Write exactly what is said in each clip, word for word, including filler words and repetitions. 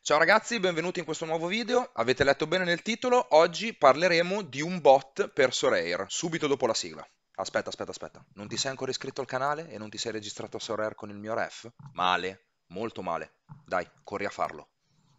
Ciao ragazzi, benvenuti in questo nuovo video. Avete letto bene nel titolo, oggi parleremo di un bot per Sorare, subito dopo la sigla. Aspetta, aspetta, aspetta, non ti sei ancora iscritto al canale e non ti sei registrato a Sorare con il mio ref? Male, molto male. Dai, corri a farlo.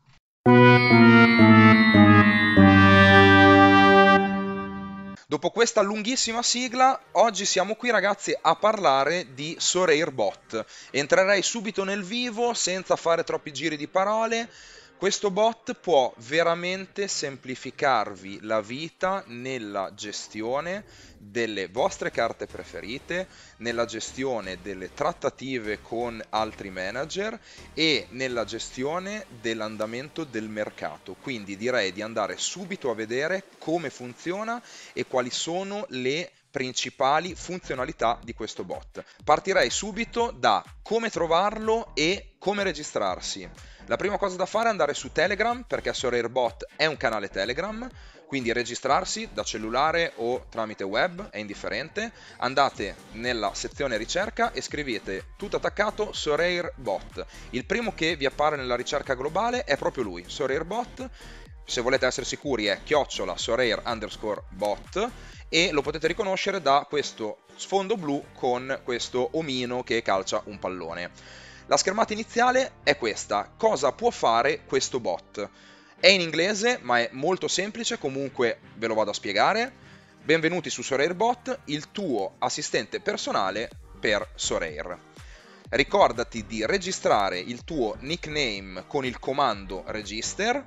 Dopo questa lunghissima sigla, oggi siamo qui ragazzi a parlare di Sorare Bot. Entrerei subito nel vivo senza fare troppi giri di parole. Questo bot può veramente semplificarvi la vita nella gestione delle vostre carte preferite, nella gestione delle trattative con altri manager e nella gestione dell'andamento del mercato. Quindi direi di andare subito a vedere come funziona e quali sono le principali funzionalità di questo bot. Partirei subito da come trovarlo e come registrarsi. La prima cosa da fare è andare su Telegram, perché Sorare Bot è un canale Telegram, quindi registrarsi da cellulare o tramite web, è indifferente. Andate nella sezione ricerca e scrivete tutto attaccato Sorare Bot. Il primo che vi appare nella ricerca globale è proprio lui, Sorare Bot. Se volete essere sicuri è chiocciola Sorare underscore bot e lo potete riconoscere da questo sfondo blu con questo omino che calcia un pallone. La schermata iniziale è questa. Cosa può fare questo bot? È in inglese, ma è molto semplice, comunque ve lo vado a spiegare. Benvenuti su Sorare Bot, il tuo assistente personale per Sorare. Ricordati di registrare il tuo nickname con il comando register,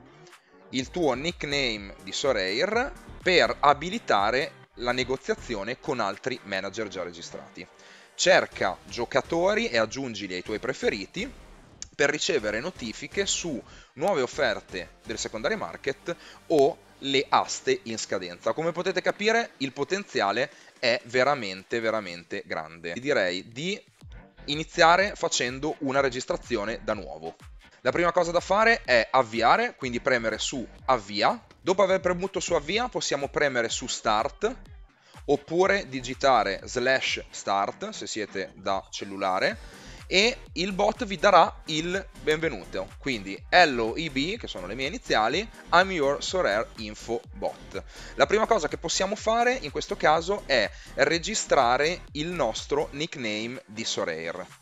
il tuo nickname di Sorare, per abilitare la negoziazione con altri manager già registrati. Cerca giocatori e aggiungili ai tuoi preferiti per ricevere notifiche su nuove offerte del secondary market o le aste in scadenza. Come potete capire, il potenziale è veramente veramente grande. Direi di iniziare facendo una registrazione da nuovo. La prima cosa da fare è avviare, quindi premere su avvia. Dopo aver premuto su avvia possiamo premere su start oppure digitare slash start se siete da cellulare e il bot vi darà il benvenuto. Quindi hello E B, che sono le mie iniziali, I'm your Sorare info bot. La prima cosa che possiamo fare in questo caso è registrare il nostro nickname di Sorare.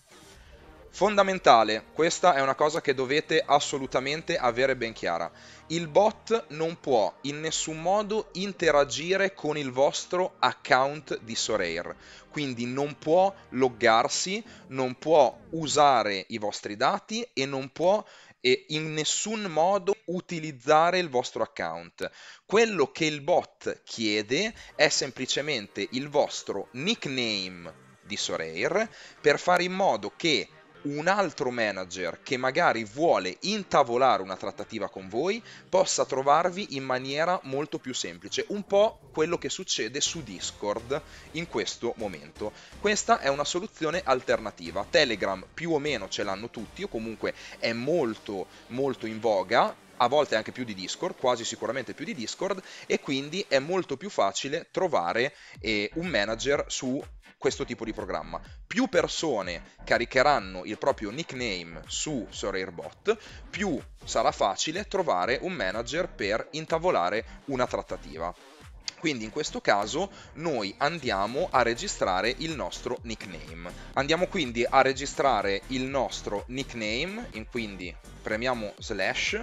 Fondamentale, questa è una cosa che dovete assolutamente avere ben chiara. Il bot non può in nessun modo interagire con il vostro account di Sorare, quindi non può loggarsi, non può usare i vostri dati e non può e in nessun modo utilizzare il vostro account. Quello che il bot chiede è semplicemente il vostro nickname di Sorare per fare in modo che un altro manager che magari vuole intavolare una trattativa con voi possa trovarvi in maniera molto più semplice, un po' quello che succede su Discord in questo momento. Questa è una soluzione alternativa. Telegram più o meno ce l'hanno tutti, o comunque è molto molto in voga, a volte anche più di Discord, quasi sicuramente più di Discord, e quindi è molto più facile trovare eh, un manager su questo tipo di programma. Più persone caricheranno il proprio nickname su Sorare Bot, più sarà facile trovare un manager per intavolare una trattativa. Quindi in questo caso noi andiamo a registrare il nostro nickname. Andiamo quindi a registrare il nostro nickname, quindi premiamo slash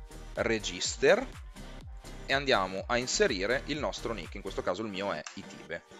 register e andiamo a inserire il nostro nick, in questo caso il mio è Itibe.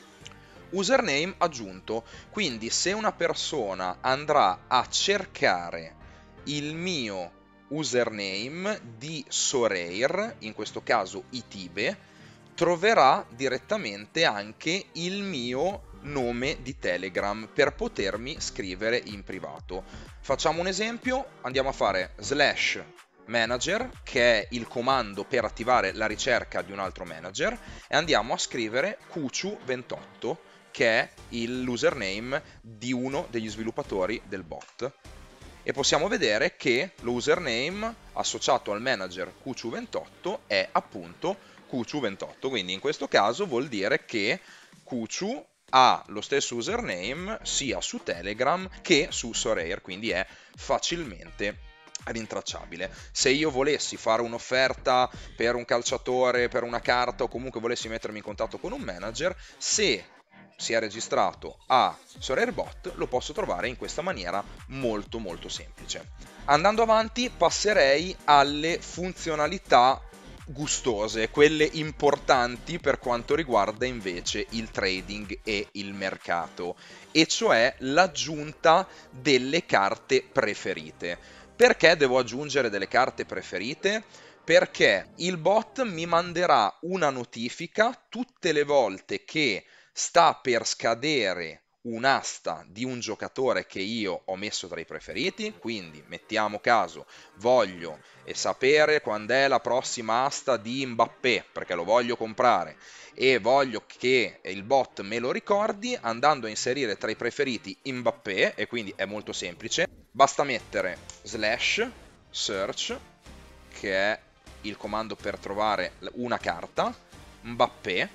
Username aggiunto, quindi se una persona andrà a cercare il mio username di Sorare, in questo caso Itibe, troverà direttamente anche il mio nome di Telegram per potermi scrivere in privato. Facciamo un esempio, andiamo a fare slash manager, che è il comando per attivare la ricerca di un altro manager, e andiamo a scrivere Cuciu ventotto, che è l'username di uno degli sviluppatori del bot. E possiamo vedere che l'username associato al manager Cuciu ventotto è appunto Cuciu ventotto, quindi in questo caso vuol dire che Cuciu ha lo stesso username sia su Telegram che su Sorare, quindi è facilmente rintracciabile. Se io volessi fare un'offerta per un calciatore, per una carta o comunque volessi mettermi in contatto con un manager, se si è registrato a SorareBot lo posso trovare in questa maniera molto molto semplice. Andando avanti passerei alle funzionalità gustose, quelle importanti per quanto riguarda invece il trading e il mercato, e cioè l'aggiunta delle carte preferite. Perché devo aggiungere delle carte preferite? Perché il bot mi manderà una notifica tutte le volte che sta per scadere un'asta di un giocatore che io ho messo tra i preferiti. Quindi mettiamo caso, voglio sapere quando è la prossima asta di Mbappé perché lo voglio comprare e voglio che il bot me lo ricordi, andando a inserire tra i preferiti Mbappé, e quindi è molto semplice, basta mettere slash search, che è il comando per trovare una carta, Mbappé.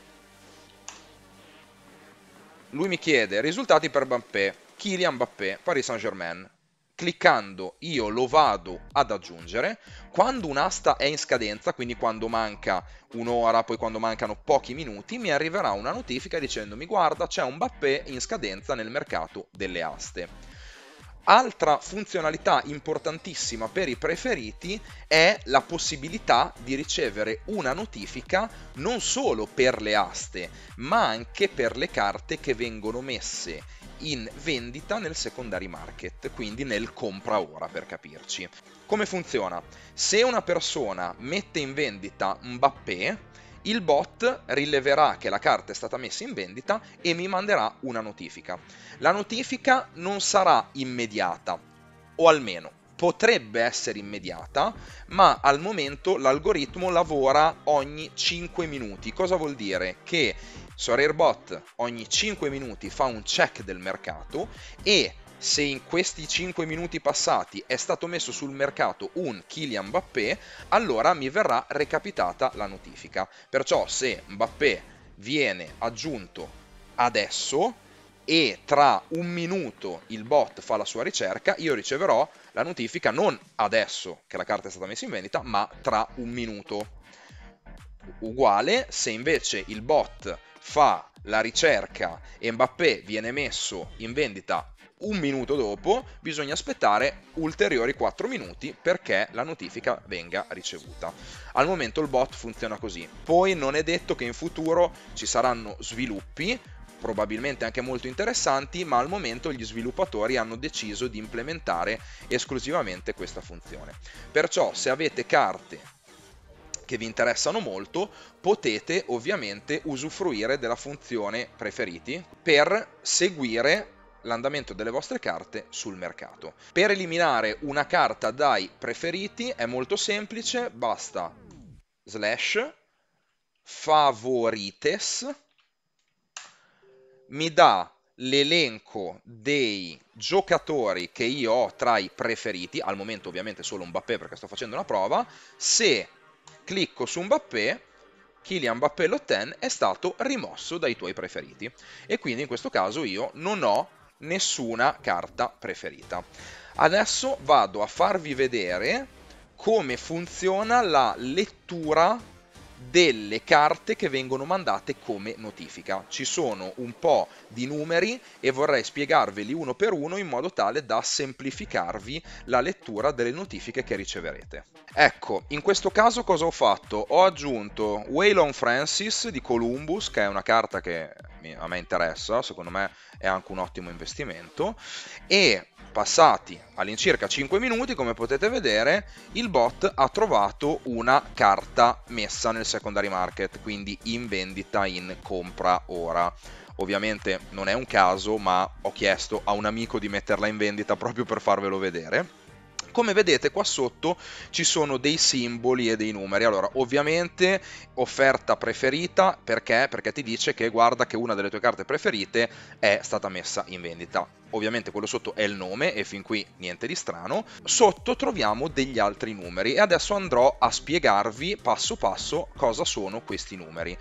Lui mi chiede risultati per Mbappé, Kylian Mbappé, Paris Saint-Germain. Cliccando io lo vado ad aggiungere. Quando un'asta è in scadenza, quindi quando manca un'ora, poi quando mancano pochi minuti, mi arriverà una notifica dicendomi guarda, c'è un Mbappé in scadenza nel mercato delle aste. Altra funzionalità importantissima per i preferiti è la possibilità di ricevere una notifica non solo per le aste, ma anche per le carte che vengono messe in vendita nel secondary market, quindi nel compra ora per capirci. Come funziona? Se una persona mette in vendita Mbappé, il bot rileverà che la carta è stata messa in vendita e mi manderà una notifica. La notifica non sarà immediata, o almeno potrebbe essere immediata, ma al momento l'algoritmo lavora ogni cinque minuti. Cosa vuol dire? Che SorareBot ogni cinque minuti fa un check del mercato e se in questi cinque minuti passati è stato messo sul mercato un Kylian Mbappé, allora mi verrà recapitata la notifica. Perciò se Mbappé viene aggiunto adesso e tra un minuto il bot fa la sua ricerca, io riceverò la notifica non adesso che la carta è stata messa in vendita, ma tra un minuto. Uguale se invece il bot fa la ricerca e Mbappé viene messo in vendita un minuto dopo, bisogna aspettare ulteriori quattro minuti perché la notifica venga ricevuta. Al momento il bot funziona così. Poi non è detto che in futuro ci saranno sviluppi, probabilmente anche molto interessanti, ma al momento gli sviluppatori hanno deciso di implementare esclusivamente questa funzione. Perciò se avete carte che vi interessano molto, potete ovviamente usufruire della funzione preferiti per seguire l'andamento delle vostre carte sul mercato. Per eliminare una carta dai preferiti è molto semplice, basta slash favorites, mi dà l'elenco dei giocatori che io ho tra i preferiti, al momento ovviamente solo Mbappé perché sto facendo una prova. Se clicco su Mbappé, Kylian Mbappé l'Otten è stato rimosso dai tuoi preferiti e quindi in questo caso io non ho nessuna carta preferita. Adesso vado a farvi vedere come funziona la lettura delle carte che vengono mandate come notifica. Ci sono un po' di numeri e vorrei spiegarveli uno per uno in modo tale da semplificarvi la lettura delle notifiche che riceverete. Ecco, in questo caso cosa ho fatto? Ho aggiunto Waylon Francis di Columbus, che è una carta che a me interessa, secondo me è anche un ottimo investimento, e passati all'incirca cinque minuti, come potete vedere, il bot ha trovato una carta messa nel secondary market, quindi in vendita in compra ora. Ovviamente non è un caso, ma ho chiesto a un amico di metterla in vendita proprio per farvelo vedere. Come vedete qua sotto ci sono dei simboli e dei numeri. Allora, ovviamente offerta preferita, perché? Perché ti dice che guarda che una delle tue carte preferite è stata messa in vendita. Ovviamente quello sotto è il nome e fin qui niente di strano. Sotto troviamo degli altri numeri e adesso andrò a spiegarvi passo passo cosa sono questi numeri.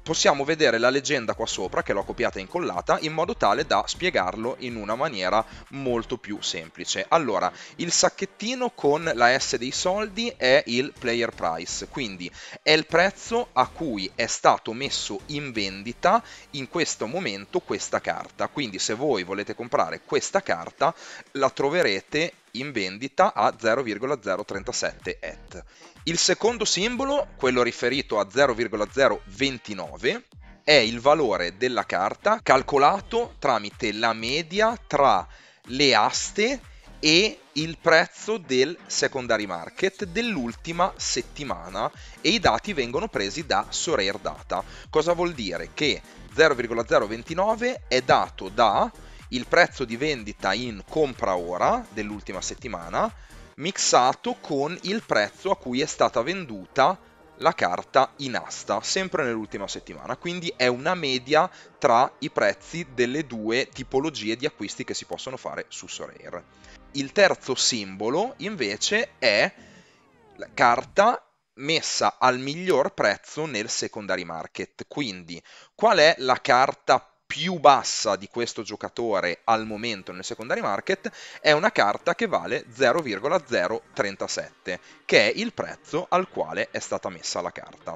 possiamo vedere la leggenda qua sopra, che l'ho copiata e incollata, in modo tale da spiegarlo in una maniera molto più semplice. Allora, il sacchettino con la S dei soldi è il player price, quindi è il prezzo a cui è stato messo in vendita in questo momento questa carta. Quindi se voi volete comprare questa carta, la troverete in vendita a zero virgola zero trentasette E T H. Il secondo simbolo, quello riferito a zero virgola zero ventinove, è il valore della carta calcolato tramite la media tra le aste e il prezzo del secondary market dell'ultima settimana, e i dati vengono presi da Sorare Data. Cosa vuol dire? Che zero virgola zero ventinove è dato da il prezzo di vendita in compra ora dell'ultima settimana mixato con il prezzo a cui è stata venduta la carta in asta, sempre nell'ultima settimana. Quindi è una media tra i prezzi delle due tipologie di acquisti che si possono fare su Sorare. Il terzo simbolo invece è la carta messa al miglior prezzo nel secondary market. Quindi qual è la carta più bassa di questo giocatore al momento nel secondary market? È una carta che vale zero virgola zero trentasette, che è il prezzo al quale è stata messa la carta.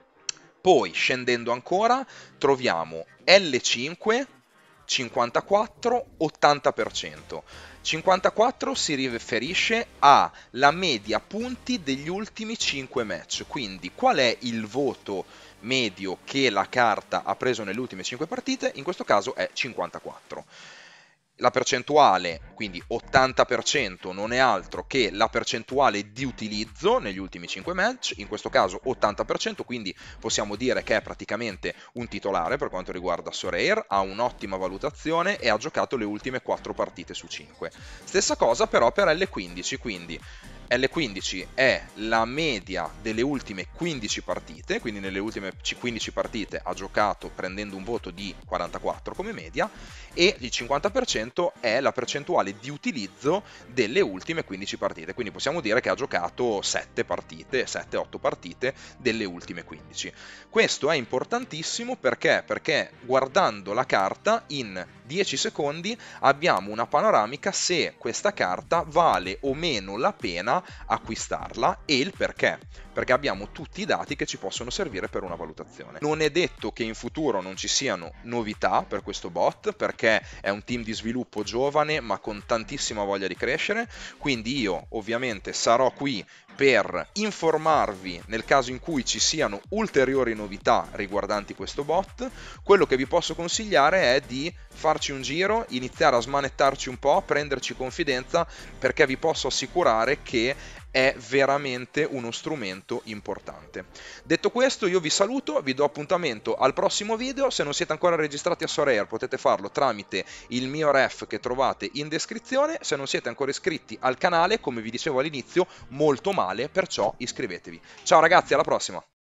Poi, scendendo ancora, troviamo L cinque, cinquantaquattro, ottanta per cento. cinquantaquattro si riferisce alla media punti degli ultimi cinque match, quindi qual è il voto medio che la carta ha preso nelle ultime cinque partite? In questo caso è cinquantaquattro. La percentuale, quindi ottanta per cento, non è altro che la percentuale di utilizzo negli ultimi cinque match, in questo caso ottanta per cento, quindi possiamo dire che è praticamente un titolare per quanto riguarda Sorare, ha un'ottima valutazione e ha giocato le ultime quattro partite su cinque. Stessa cosa però per L quindici, quindi L quindici è la media delle ultime quindici partite, quindi nelle ultime quindici partite ha giocato prendendo un voto di quarantaquattro come media, e il cinquanta per cento è la percentuale di utilizzo delle ultime quindici partite, quindi possiamo dire che ha giocato sette partite, sette otto partite delle ultime quindici. Questo è importantissimo perché? Perché guardando la carta in dieci secondi abbiamo una panoramica se questa carta vale o meno la pena acquistarla e il perché, perché abbiamo tutti i dati che ci possono servire per una valutazione. Non è detto che in futuro non ci siano novità per questo bot, perché è un team di sviluppo giovane ma con tantissima voglia di crescere, quindi io ovviamente sarò qui per informarvi nel caso in cui ci siano ulteriori novità riguardanti questo bot. Quello che vi posso consigliare è di farci un giro, iniziare a smanettarci un po', prenderci confidenza, perché vi posso assicurare che è veramente uno strumento importante. Detto questo, io vi saluto, vi do appuntamento al prossimo video. Se non siete ancora registrati a Sorare potete farlo tramite il mio ref che trovate in descrizione. Se non siete ancora iscritti al canale, come vi dicevo all'inizio, molto male, perciò iscrivetevi. Ciao ragazzi, alla prossima!